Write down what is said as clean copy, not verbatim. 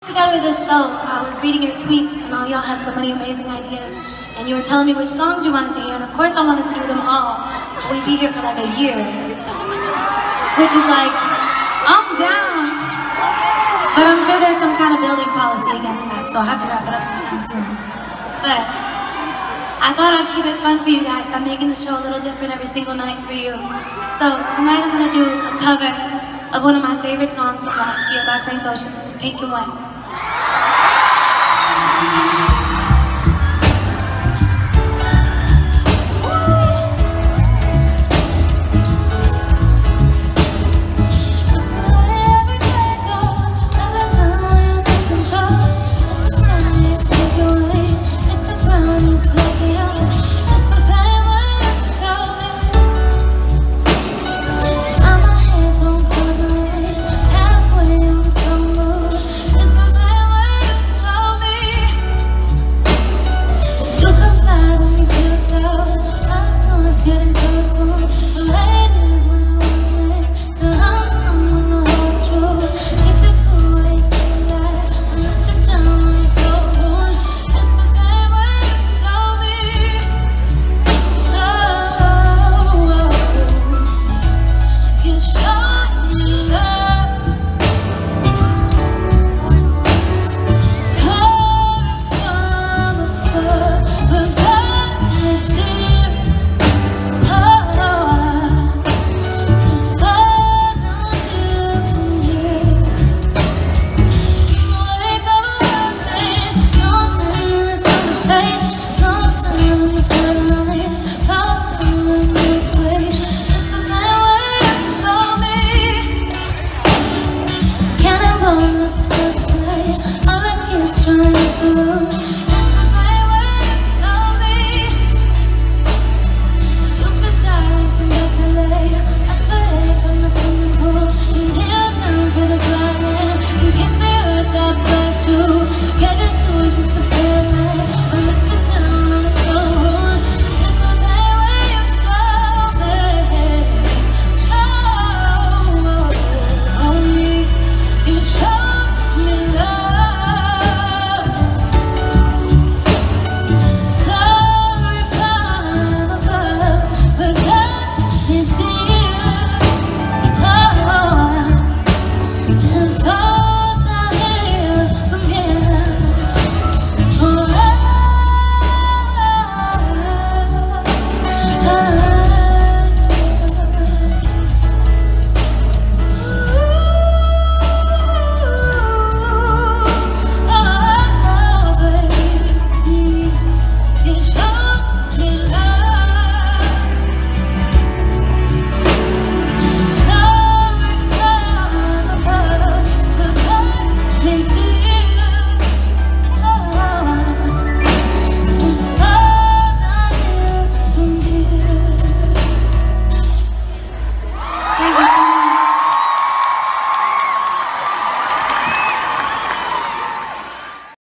Together with this show, I was reading your tweets and all y'all had so many amazing ideas and you were telling me which songs you wanted to hear, and of course I wanted to do them all. We'd be here for like a year, which is like, I'm down. But I'm sure there's some kind of building policy against that, so I'll have to wrap it up sometime soon. But I thought I'd keep it fun for you guys by making the show a little different every single night for you. So tonight I'm gonna do a cover of one of my favorite songs from last year by Frank Ocean. This is Pink and White. All I can is trying to